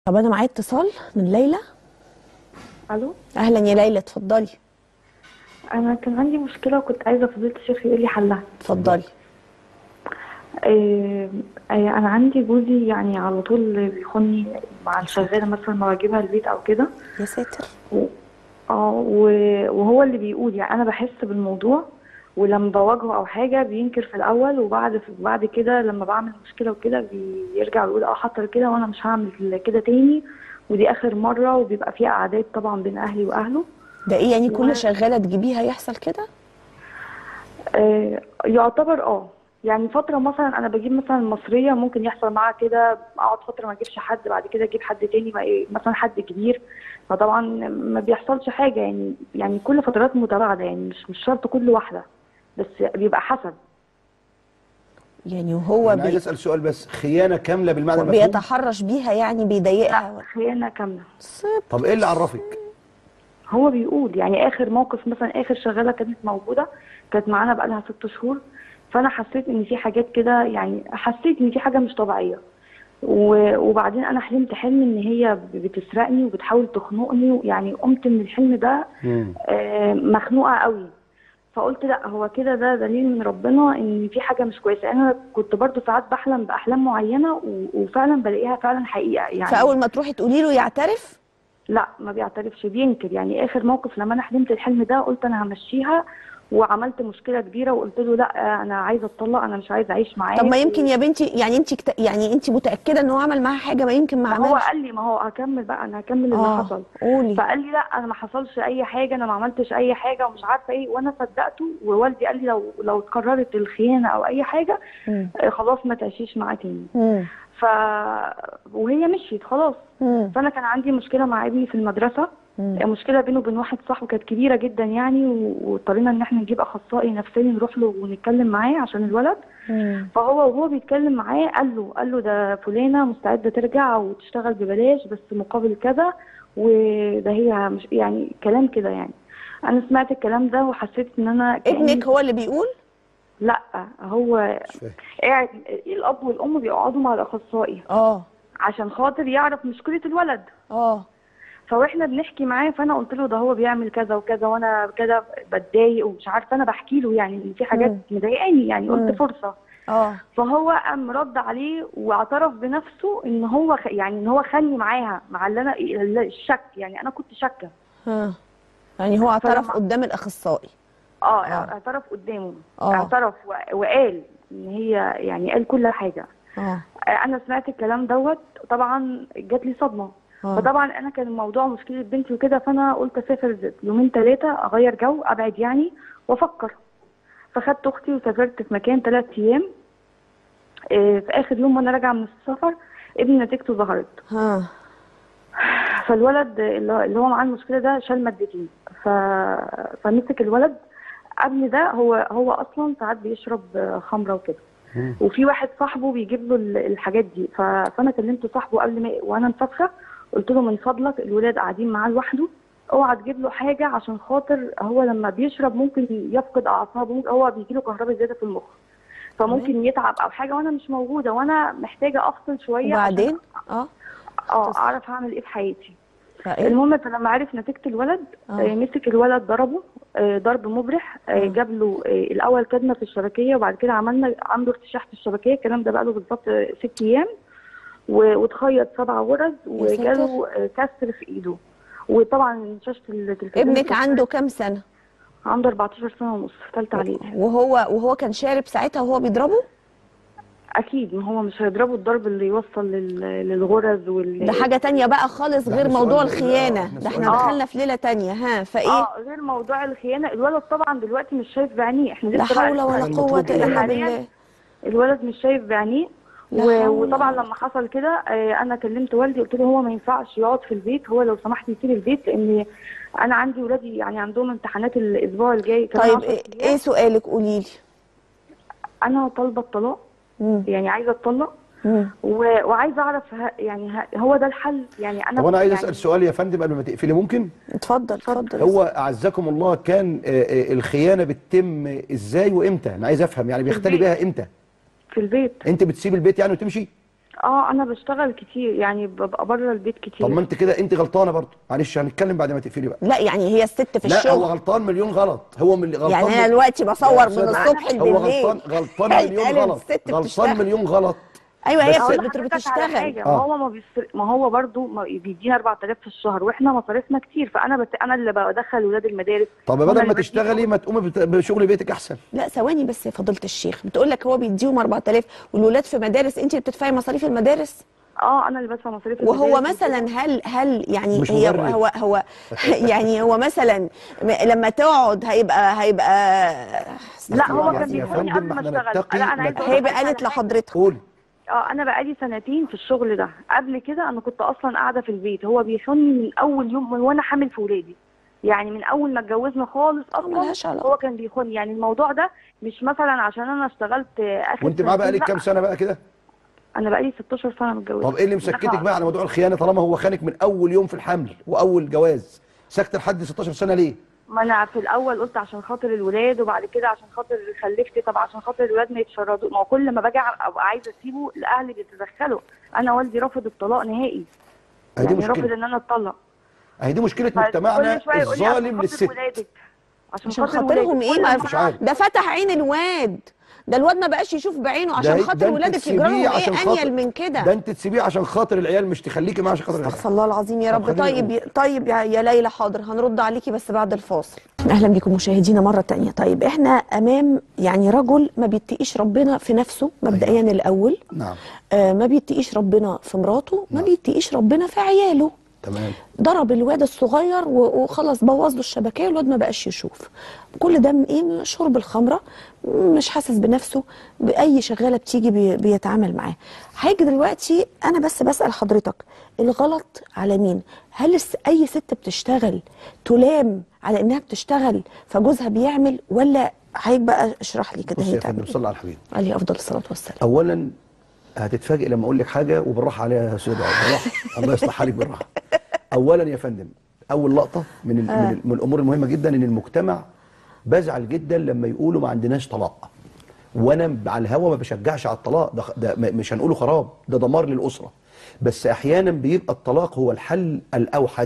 طب انا معايا اتصال من ليلى. الو. اهلا يا ليلى، اتفضلي. انا كان عندي مشكله وكنت عايزه فضيله الشيخ يقول لي حلها. اتفضلي. انا عندي جوزي يعني على طول بيخوني مع الشغاله، مثلا ما بجيبها البيت او كده. يا ساتر. و- وهو اللي بيقول، يعني انا بحس بالموضوع، ولما بواجهه او حاجه بينكر في الاول، وبعد كده لما بعمل مشكله وكده بيرجع يقول حصل كده وانا مش هعمل كده تاني، ودي اخر مره، وبيبقى فيها اعداد طبعا بين اهلي واهله. ده ايه يعني كل شغاله تجيبيها يحصل كده؟ يعتبر يعني فترة مثلا أنا بجيب مثلا مصرية ممكن يحصل معاها كده، أقعد فترة ما أجيبش حد، بعد كده أجيب حد تاني مثلا حد كبير، فطبعا ما بيحصلش حاجة، يعني كل فترات متباعدة، يعني مش شرط كل واحدة، بس بيبقى حسب. يعني وهو انا عايز اسال سؤال بس، خيانه كامله بالمعنى المفهوم؟ بيتحرش بيها يعني لا، بيضايقها خيانة كاملة. طب ايه اللي عرفك؟ هو بيقول يعني آخر موقف، مثلا آخر شغالة كانت موجودة، كانت معانا بقالها 6 شهور، فأنا حسيت إن في حاجات كده، يعني حسيت إن في حاجة مش طبيعية، وبعدين انا حلمت حلم ان هي بتسرقني وبتحاول تخنقني، يعني قمت من الحلم ده مخنوقه قوي. فقلت لا، هو كده ده دليل من ربنا ان في حاجه مش كويسه. انا كنت برضو ساعات بحلم باحلام معينه وفعلا بلاقيها فعلا حقيقه يعني. فاول ما تروحي تقولي له يعترف؟ لا، ما بيعترفش، بينكر. يعني اخر موقف لما انا حلمت الحلم ده قلت انا همشيها، وعملت مشكله كبيره وقلت له لا انا عايزه اتطلق، انا مش عايزه اعيش طب ما معاك. يمكن يا بنتي، يعني يعني انت متاكده ان هو عمل معاها حاجه؟ ما يمكن ما ما هو عملش. قال لي، ما هو هكمل بقى، انا هكمل اللي حصل. قولي. فقال لي لا انا ما حصلش اي حاجه، انا ما عملتش اي حاجه ومش عارفه ايه، وانا صدقته. ووالدي قال لي لو اتكررت الخيانه او اي حاجه خلاص ما تعيشيش معاه تاني. ف وهي مشيت خلاص. فانا كان عندي مشكله مع ابني في المدرسه، مشكله بينه وبين واحد صاحبه كانت كبيره جدا يعني، واضطرينا ان احنا نجيب اخصائي نفسي نروح له ونتكلم معاه عشان الولد. وهو بيتكلم معاه قال له ده فلانه مستعده ترجع وتشتغل ببلاش بس مقابل كذا، وده هي مش يعني كلام كده يعني. انا سمعت الكلام ده وحسيت ان انا ابنك هو اللي بيقول؟ لا، هو قاعد الاب والام بيقعدوا مع الاخصائي عشان خاطر يعرف مشكله الولد. فاحنا بنحكي معاه، فانا قلت له ده هو بيعمل كذا وكذا، وانا كده بتضايق ومش عارفه، انا بحكي له يعني ان في حاجات مضايقاني، يعني قلت فرصه. فهو قام رد عليه واعترف بنفسه ان هو يعني ان هو خاني معاها، مع اللي انا الشك، يعني انا كنت شاكه. يعني هو اعترف قدام الاخصائي؟ اعترف قدامه. اعترف وقال ان هي، يعني قال كل حاجه. انا سمعت الكلام دوت، طبعا جات لي صدمه. فطبعا انا كان الموضوع مشكله بنتي وكده، فانا قلت اسافر يومين 3 اغير جو، ابعد يعني وافكر. فخدت اختي وسافرت في مكان 3 ايام. في اخر يوم وانا راجعه من السفر ابني نتيجته ظهرت. فالولد اللي هو معاه المشكله ده شال مادتين، فمسك الولد. ابني ده هو اصلا ساعات بيشرب خمره وكده، وفي واحد صاحبه بيجيب له الحاجات دي. فانا كلمت صاحبه قبل ما وانا مسافره، قلت له من فضلك الولاد قاعدين معاه لوحده، اوعى تجيب له حاجه، عشان خاطر هو لما بيشرب ممكن يفقد اعصابه، ممكن هو بيجي له كهرباء زياده في المخ، فممكن يتعب او حاجه، وانا مش موجوده، وانا محتاجه افصل شويه. وبعدين عشان اعرف اعمل ايه في حياتي. المهم فلما عرف نتيجه الولد مسك الولد ضربه ضرب مبرح. جاب له الاول كدمه في الشبكيه، وبعد كده عملنا عنده ارتشاح في الشبكيه. الكلام ده بقى له بالظبط 6 ايام، واتخيط 7 غرز، وجاله كسر في ايده. وطبعا شاشه التلفزيون. ابنك عنده كام سنه؟ عنده 14 سنه ونص، في ثالثه اعدادي. وهو كان شارب ساعتها وهو بيضربه؟ اكيد، ما هو مش هيضربه الضرب اللي يوصل للغرز ده حاجه تانية بقى خالص، غير موضوع الخيانه ده. احنا دخلنا في ليله تانية. فايه؟ غير موضوع الخيانه. الولد طبعا دلوقتي مش شايف بعينيه، احنا لا لسه بقى حول ولا قوه الا بالله. الولد مش شايف بعينيه. وطبعا لما حصل كده انا كلمت والدي، قلت له هو ما ينفعش يقعد في البيت، هو لو سمحت يسيب البيت، لان انا عندي ولادي يعني عندهم امتحانات الاسبوع الجاي كمان. طيب ايه سؤالك؟ قولي لي. انا طالبه الطلاق، يعني عايزه اتطلق، وعايزه اعرف يعني هو ده الحل؟ يعني انا طب انا عايز يعني اسال سؤال يا فندم قبل ما تقفلي، ممكن؟ اتفضل. هو اعزكم الله، كان الخيانه بتتم ازاي وامتى؟ انا عايز افهم، يعني بيختلي بيها امتى؟ في البيت. انت بتسيب البيت يعني وتمشي؟ انا بشتغل كتير، يعني ببقى بره البيت كتير. طب ما انت كده انت غلطانه برضه، معلش هنتكلم بعد ما تقفلي بقى. لا يعني هي الست في الشغل، لا هو غلطان مليون غلط، هو من غلطان يعني انا من... دلوقتي يا بصور من أستاذ الصبح هو بالليل غلطان مليون هيتقال غلط، الست غلطان بتشتغل. مليون غلط. ايوه هي بس اقول لحضرتك على بتشتغل. حاجه، ما هو برضه بيدينا 4000 في الشهر، واحنا مصاريفنا كتير، انا اللي بدخل ولاد المدارس. طب بدل ما تشتغلي ما تقومي بشغل بيتك احسن. لا ثواني بس يا فضيله الشيخ، بتقول لك هو بيديهم 4000 والولاد في مدارس، انت اللي بتدفعي مصاريف المدارس. انا اللي بدفع مصاريف المدارس. وهو مثلا هل يعني مش هي مبرر. هو يعني هو مثلا لما تقعد هيبقى لا هو يا كان بيخوني فندم، قبل ما احنا اشتغل. نتقي لا انا عايزه اقول هيبقى لك على قالت حاجة. لحضرتك. قولي. انا بقالي سنتين في الشغل ده، قبل كده انا كنت اصلا قاعده في البيت، هو بيخوني من اول يوم وانا حامل في ولادي، يعني من اول ما اتجوزنا خالص ملهاش اصلا علاقة. هو كان بيخوني. يعني الموضوع ده مش مثلا عشان انا اشتغلت اخر وانت معاه بقالك لا، كام سنه بقى كده؟ انا بقالي 16 سنه متجوزه. طب ايه اللي مسكتك بقى على موضوع الخيانه طالما هو خانك من اول يوم في الحمل واول جواز؟ ساكته لحد 16 سنه ليه؟ ما انا في الاول قلت عشان خاطر الولاد، وبعد كده عشان خاطر خلفت. طب عشان خاطر الولاد ما يتشردوا، ما هو كل ما باجي ابقى عايزه اسيبه الاهل بيتدخلوا. انا والدي رافض الطلاق نهائي، دي يعني مشكله. رافض ان انا اتطلق. اهي دي مشكله مجتمعنا كل شويه يقول لي الظالم عشان خاطر للست. ولادك، عشان خاطرهم ولادك. ايه؟ كل ما مش عارف. ده فتح عين الواد، ده الواد ما بقاش يشوف بعينه عشان ده خاطر انت ولادك، يجرى تسيبيه لهم عشان ايه خاطر، انيل من كده؟ ده انت تسيبيه عشان خاطر العيال، مش تخليكي معاه عشان خاطر العيال. استغفر الله العظيم يا طب رب. خلينا طيب نقول. طيب يا ليلى، حاضر هنرد عليكي بس بعد الفاصل. اهلا بكم مشاهدينا مره تانية. طيب احنا امام يعني رجل ما بيتقيش ربنا في نفسه مبدئيا الاول. نعم. ما بيتقيش ربنا في مراته، ما نعم. بيتقيش ربنا في عياله. تمام. ضرب الواد الصغير وخلاص بوظ له الشبكيه، الواد ما بقاش يشوف. كل ده من ايه؟ شرب الخمره، مش حاسس بنفسه، باي شغاله بتيجي بيتعامل معاه. هاجي دلوقتي انا بس بسال حضرتك، الغلط على مين؟ هل اي ست بتشتغل تلام على انها بتشتغل فجوزها بيعمل، ولا هيبقى اشرح لي كده بص هي يا فندم، تعمل صلى على الحبيب عليه افضل الصلاه والسلام. اولا هتتفاجئ لما اقول لك حاجه، وبالراحه عليها يا استاذ دعاء، بالراحه. الله يصلح حالك، بالراحه. اولا يا فندم، اول لقطه من الامور المهمه جدا ان المجتمع بزعل جدا لما يقولوا ما عندناش طلاق. وانا على الهوا ما بشجعش على الطلاق، ده مش هنقوله خراب، ده دمار للاسره. بس احيانا بيبقى الطلاق هو الحل الاوحد.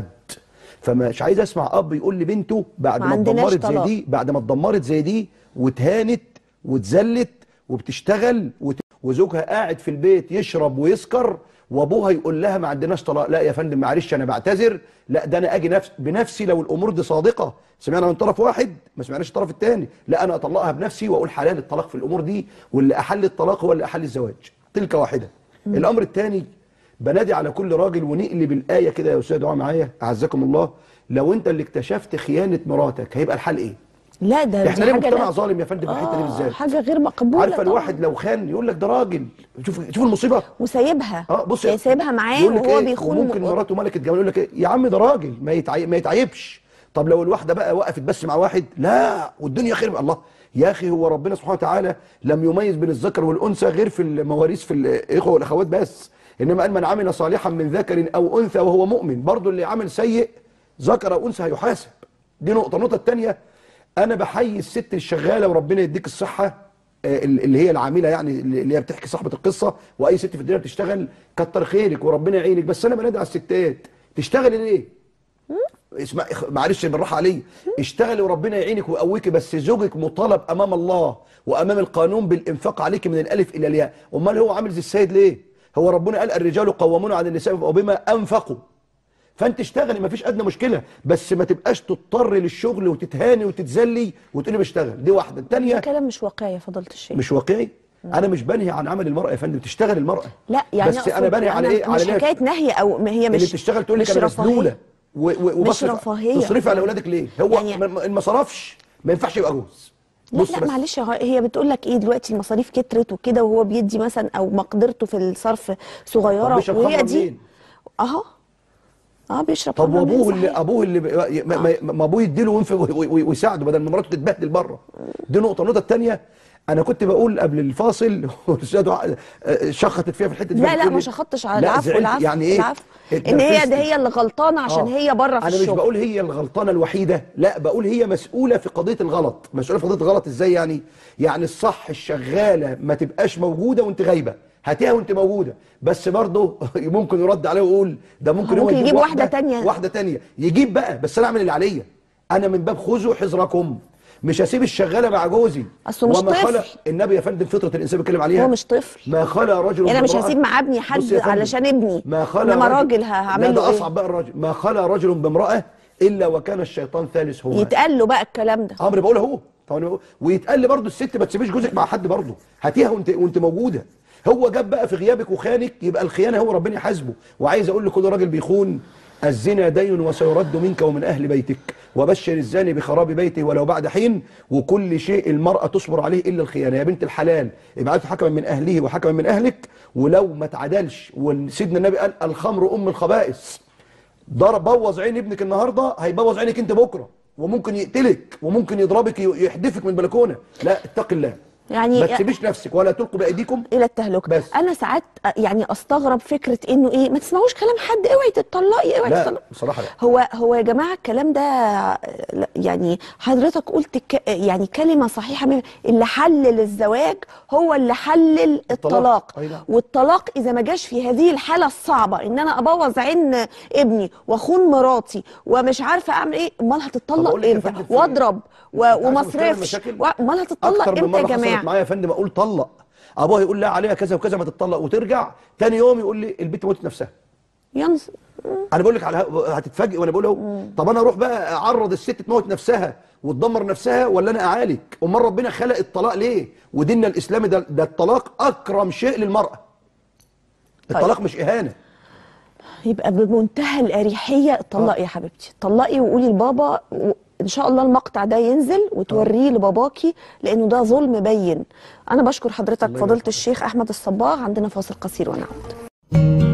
فمش عايز اسمع اب يقول لبنته بعد ما اتدمرت زي دي، بعد ما اتدمرت زي دي واتهانت واتذلت وبتشتغل وزوجها قاعد في البيت يشرب ويسكر، وابوها يقول لها ما عندناش طلاق. لا يا فندم معلش انا بعتذر، لا ده انا اجي بنفسي لو الامور دي صادقه. سمعنا من طرف واحد ما سمعناش الطرف الثاني، لا انا اطلقها بنفسي واقول حلال الطلاق في الامور دي، واللي احل الطلاق هو اللي احل الزواج. تلك واحده. الامر الثاني، بنادي على كل راجل ونقلب الايه كده يا استاذ دعاء معايا اعزكم الله. لو انت اللي اكتشفت خيانه مراتك هيبقى الحل ايه؟ لا ده احنا ليه مجتمع ظالم يا فندم في الحته دي بالذات؟ حاجه غير مقبوله. عارفه الواحد لو خان يقول لك ده راجل، شوف المصيبه، وسايبها. بص يعني سايبها معاه وهو بيخون. ممكن مراته ملكه جمال يقول لك ايه يا عم ده راجل ما يتعيبش. طب لو الواحده بقى وقفت بس مع واحد، لا والدنيا خير. الله يا اخي، هو ربنا سبحانه وتعالى لم يميز بين الذكر والانثى غير في المواريث في الاخوه والاخوات بس، انما قال من عمل صالحا من ذكر او انثى وهو مؤمن. برضه اللي عمل سيء ذكر او انثى هيحاسب. دي نقطه. النقطه الثانيه، انا بحيي الست الشغاله وربنا يديك الصحه، اللي هي العامله يعني، اللي هي بتحكي صاحبه القصه، واي ست في الدنيا بتشتغل كتر خيرك وربنا يعينك. بس انا بنادي على الستات، تشتغلي ليه؟ اسمع معلش بالراحه عليا، اشتغلي وربنا يعينك ويقويكي، بس زوجك مطالب امام الله وامام القانون بالانفاق عليك من الالف الى الياء. امال هو عامل زي السيد ليه؟ هو ربنا قال الرجال قوامون على النساء وبما انفقوا. فانت اشتغلي مفيش ادنى مشكله، بس ما تبقاش تضطر للشغل وتتهاني وتتذلي وتقولي بشتغل. دي واحده. الثانيه، ده كلام مش واقعي يا فضيله الشيخ. مش واقعي. انا مش بنهي عن عمل المراه يا فندم، تشتغل المراه. لا يعني بس انا بنهي على ايه؟ مش على حكايه نهي، او ما هي مش اللي بتشتغل تقول لك انا مسلوله مش رفاهيه. تصرفي على اولادك ليه؟ هو يعني ما صرفش ما ينفعش يبقى جوز. لا معلش، هي بتقول لك ايه دلوقتي؟ المصاريف كترت وكده، وهو بيدي مثلا او مقدرته في الصرف صغيره، وهي دي بيشرب. طب وابوه اللي ما ابوه يديله وينفق ويساعده بدل ما مراته تتبهدل بره. دي نقطه. النقطه الثانيه، انا كنت بقول قبل الفاصل شخطت فيها في الحته دي. لا ما شخطتش على العفو. يعني ايه؟ ان هي اللي غلطانه عشان هي بره في الشغل. انا مش بقول هي الغلطانه الوحيده، لا بقول هي مسؤوله في قضيه الغلط. مسؤوله في قضيه الغلط ازاي يعني؟ يعني الصح الشغاله ما تبقاش موجوده وانت غايبه، هاتيها وانت موجوده. بس برضه ممكن يرد عليه ويقول ده ممكن هو يجيب واحده تانية. واحده تانية يجيب بقى، بس انا اعمل اللي عليا. انا من باب خذوا حذركم، مش هسيب الشغاله مع جوزي. اصله مش طفل. النبي يا فندم فطره الانسان بيتكلم عليها، هو مش طفل. ما خلا رجل يعني انا مش هسيب مع ابني حد علشان ابني، ما خلا انما راجل هعمل له ايه؟ ده اصعب بقى. الراجل ما خلا رجل بامراه الا وكان الشيطان ثالث هو. يتقال له بقى الكلام ده. امر بقوله اهو طبعا. ويتقال لي برضه الست ما تسيبيش جوزك مع حد برضه، هاتيها وانت موجوده. هو جاب بقى في غيابك وخانك، يبقى الخيانه هو ربنا يحاسبه. وعايز اقول لكل راجل بيخون الزنا دين وسيرد منك ومن اهل بيتك، وبشر الزاني بخراب بيته ولو بعد حين. وكل شيء المراه تصبر عليه الا الخيانه. يا بنت الحلال ابعث حكما من اهله وحكما من اهلك، ولو ما تعدلش. وسيدنا النبي قال الخمر ام الخبائث. ضرب بوظ عين ابنك النهارده هيبوظ عينك انت بكره، وممكن يقتلك وممكن يضربك يحدفك من البلكونه. لا اتق الله، يعني ما تسيبيش نفسك ولا تلقوا بايديكم الى التهلكه. بس. انا ساعات يعني استغرب فكره انه ايه، ما تسمعوش كلام حد، اوعي تتطلقي، اوعي تتطلقي. لا بصراحه لا. هو يا جماعه الكلام ده يعني حضرتك قلت يعني كلمه صحيحه، اللي حلل الزواج هو اللي حلل الطلاق. والطلاق اذا ما جاش في هذه الحاله الصعبه ان انا ابوظ عين ابني واخون مراتي ومش عارفه اعمل ايه، امال هتطلق امتى؟ واضرب وما اصرفش، امال هتطلق امتى يا جماعه؟ معايا يا فندم اقول طلق، ابوها يقول لها عليها كذا وكذا ما تطلق، وترجع تاني يوم يقول لي البنت موتت نفسها. ينص انا بقول لك على هتتفاجئ وانا بقول اهو. طب انا اروح بقى اعرض الست تموت نفسها وتدمر نفسها، ولا انا اعالج؟ امال ربنا خلق الطلاق ليه؟ وديننا الاسلامي ده الطلاق اكرم شيء للمراه. الطلاق مش اهانه. يبقى بمنتهى الاريحيه اتطلقي يا حبيبتي، اتطلقي وقولي لبابا، ان شاء الله المقطع ده ينزل وتوريه لباباكي، لانه ده ظلم بين. انا بشكر حضرتك فضيله الشيخ احمد الصباغ. عندنا فاصل قصير ونعود.